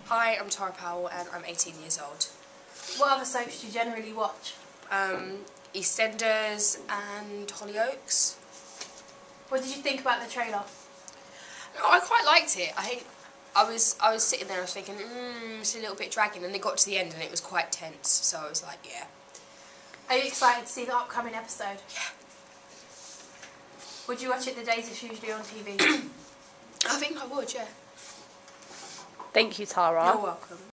Hi, I'm Tara Powell and I'm 18 years old. What other soaps do you generally watch? EastEnders and Hollyoaks. What did you think about the trailer? No, I quite liked it. I was sitting there and I was thinking, it's a little bit dragging, and they got to the end and it was quite tense, so I was like, yeah. Are you excited to see the upcoming episode? Yeah. Would you watch it the days it's usually on TV? I think I would, yeah. Thank you, Tara. You're welcome.